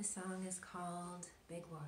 song is called Big World.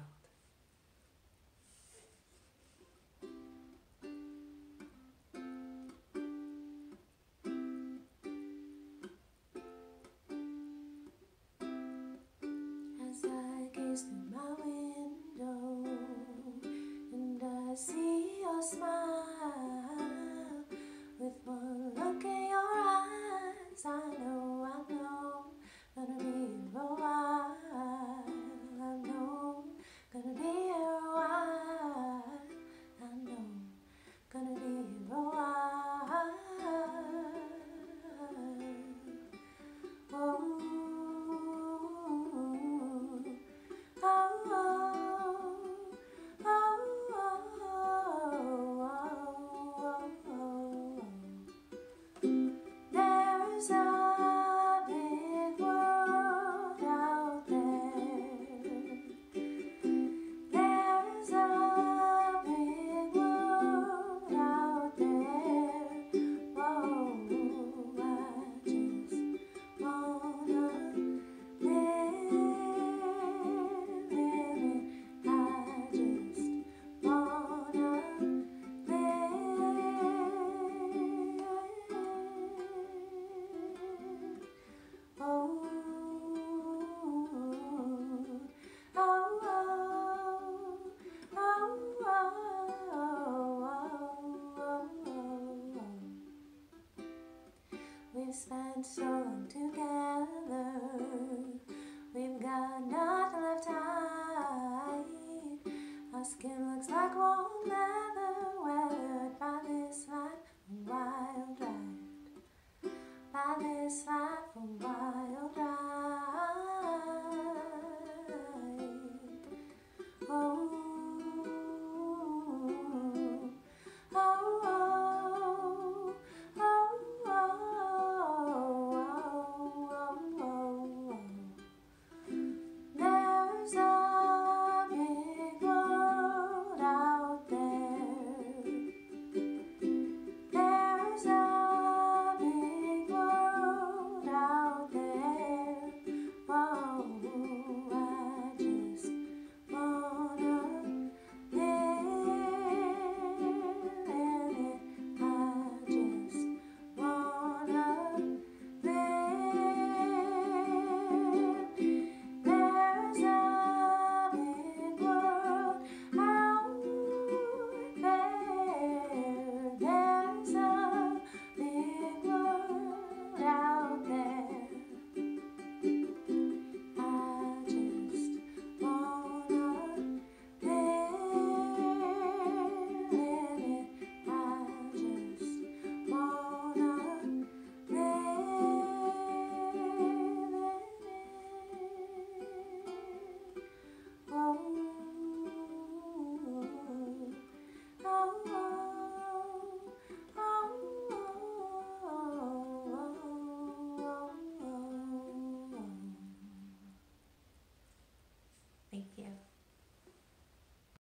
As I gaze through my window and I see your smile, with one look in your eyes, I know, gonna be here a while. I know, gonna be here a while. I know, gonna be here a while. Oh. There's a big world out there. There's a big world out there. Oh, I just wanna live in it. I just wanna We've spent so long together, we've got nothing left to hide. Our skin looks like warm leather, weathered by this life of wild ride. By this life of wild